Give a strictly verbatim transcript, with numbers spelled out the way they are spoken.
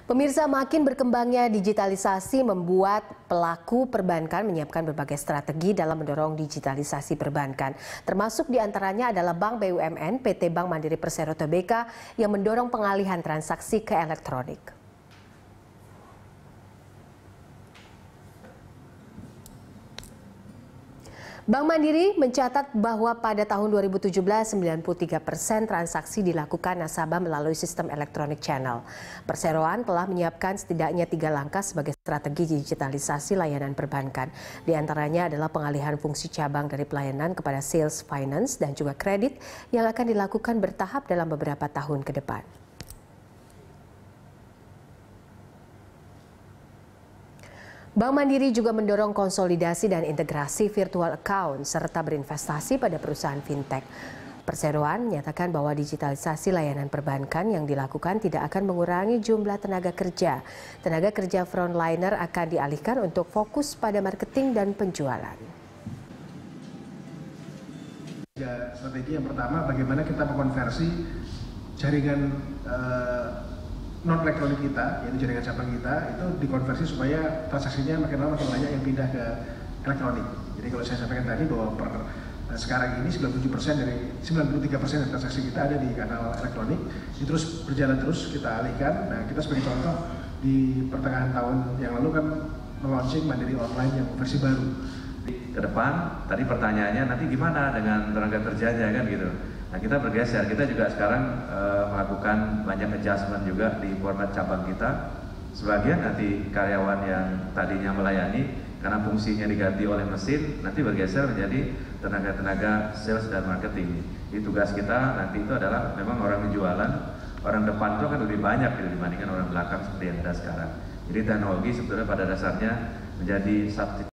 Pemirsa, makin berkembangnya digitalisasi membuat pelaku perbankan menyiapkan berbagai strategi dalam mendorong digitalisasi perbankan. Termasuk diantaranya adalah Bank B U M N, P T Bank Mandiri Persero Tbk yang mendorong pengalihan transaksi ke elektronik. Bank Mandiri mencatat bahwa pada tahun dua ribu tujuh belas, sembilan puluh tiga persen transaksi dilakukan nasabah melalui sistem elektronik channel. Perseroan telah menyiapkan setidaknya tiga langkah sebagai strategi digitalisasi layanan perbankan. Di antaranya adalah pengalihan fungsi cabang dari pelayanan kepada sales finance dan juga kredit yang akan dilakukan bertahap dalam beberapa tahun ke depan. Bank Mandiri juga mendorong konsolidasi dan integrasi virtual account serta berinvestasi pada perusahaan fintech. Perseroan menyatakan bahwa digitalisasi layanan perbankan yang dilakukan tidak akan mengurangi jumlah tenaga kerja. Tenaga kerja frontliner akan dialihkan untuk fokus pada marketing dan penjualan. Strategi yang pertama, bagaimana kita mengkonversi jaringan uh, non elektronik kita, yaitu jaringan cabang kita, itu dikonversi supaya transaksinya makin lama makin banyak yang pindah ke elektronik. Jadi kalau saya sampaikan tadi bahwa per uh, sekarang ini sembilan puluh tujuh persen dari sembilan puluh tiga persen dari transaksi kita ada di kanal elektronik, ini terus berjalan terus kita alihkan. Nah, kita sebagai contoh di pertengahan tahun yang lalu kan melaunching Mandiri Online yang versi baru. Ke depan, tadi pertanyaannya nanti gimana dengan tenaga kerjanya kan gitu. Nah, kita bergeser, kita juga sekarang e, melakukan banyak adjustment juga di format cabang kita. Sebagian nanti karyawan yang tadinya melayani, karena fungsinya diganti oleh mesin, nanti bergeser menjadi tenaga-tenaga sales dan marketing. Jadi tugas kita nanti itu adalah memang orang penjualan, orang depan itu akan lebih banyak gitu, dibandingkan orang belakang seperti yang ada sekarang. Jadi teknologi sebetulnya pada dasarnya menjadi substitusi.